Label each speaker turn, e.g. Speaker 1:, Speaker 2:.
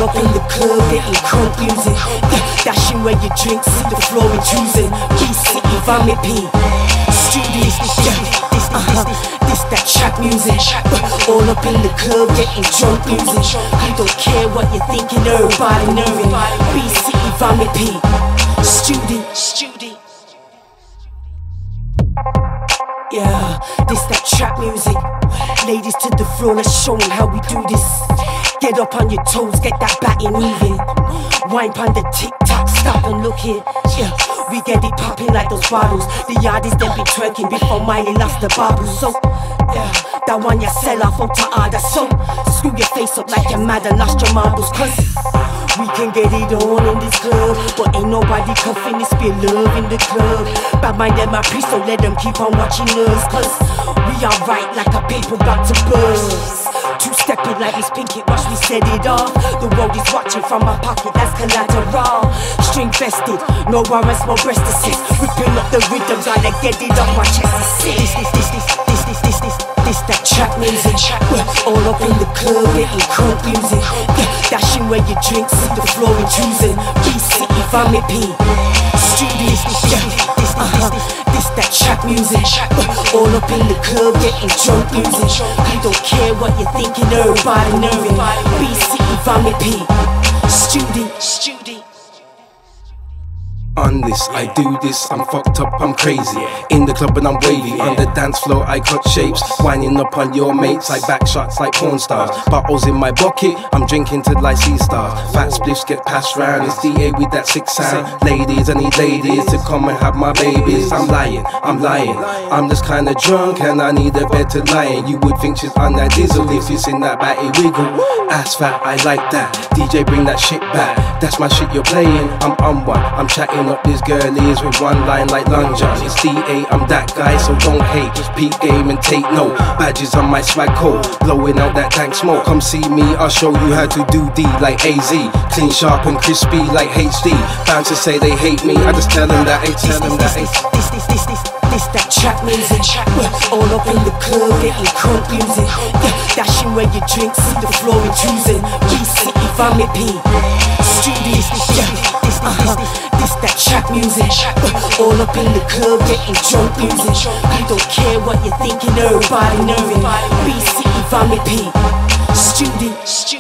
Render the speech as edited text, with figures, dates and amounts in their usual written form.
Speaker 1: up in the club, getting crunk music. Dashing where you drink, see the floor and choosing. B-City, Vomit P, Studios, this that trap music. All up in the club, getting drunk music. You don't care what you're thinking, everybody nerving. B-City, Vomit P, Studios. Yeah, this that trap music. Ladies to the floor, let's show 'em how we do this. Get up on your toes, get that body moving. Wine pon the tick-tock, stop and look here. Yeah, we get it popping like those bottles. The yardies them be twerking before Miley lost the bubble. So, yeah, that one you sell off out to order. So, screw your face up like you're mad and lost your marbles. Cause we can get it on in this club, but ain't nobody cuffing this be love in the club. Bad mind them a priest, so let them keep on watching us. Cause we are right like a paper got to buzz. Two-stepping like Miss Pinkett, watch me set it off. The world is watching from my pocket, that's collateral. String vested, no warrants, no breast assist. Ripping up the rhythms, I like get it off my chest. This that trap music. All up in the club, getting crunk music. Dashing where you drink, see the floor and choosing. B-City, Vomit P, Studios. This that trap music. All up in the club, getting drunk music. You don't care what you're thinking, everybody nerving. B-City, Vomit P, Studios.
Speaker 2: On this, I do this, I'm fucked up, I'm crazy. In the club and I'm wavy, on the dance floor I cut shapes. Winding up on your mates, like back shots like porn stars. Bottles in my bucket, I'm drinking till I see stars. Fat spliffs get passed round, it's D.A.Z with that sick sound. Ladies, I need ladies to come and have my babies. I'm lying, I'm just kinda drunk and I need a bed to lie in. You would think she's on that diesel if she's in that batty wiggle. Ass fat, I like that, DJ bring that shit back. That's my shit you're playing, I'm on one, I'm chatting up these girlies with one line like Long John. It's D.A., I'm that guy, so don't hate. Just peep game and take note. Badges on my swag coat, blowing out that dank smoke. Come see me, I'll show you how to do D like A.Z. Clean, sharp and crispy like HD. Bouncers say they hate me, I just tell them that ain't. This that trap music. All up in the club, getting crunk music. Dashing where you drink, see the floor and choosing. B-City, Vomit P, Studios. This that trap music. All up in the club, getting drunk music. You don't care what you're thinking, everybody nerving. B-City, Vomit P, Studios.